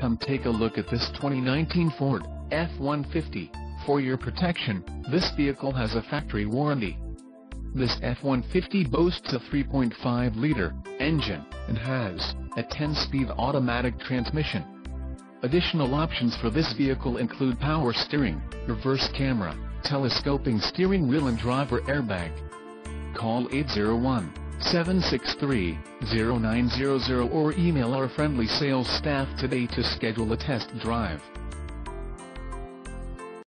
Come take a look at this 2019 Ford F-150. For your protection, this vehicle has a factory warranty. This F-150 boasts a 3.5-liter engine and has a 10-speed automatic transmission. Additional options for this vehicle include power steering, reverse camera, telescoping steering wheel and driver airbag. Call 801-763-0900 or email our friendly sales staff today to schedule a test drive.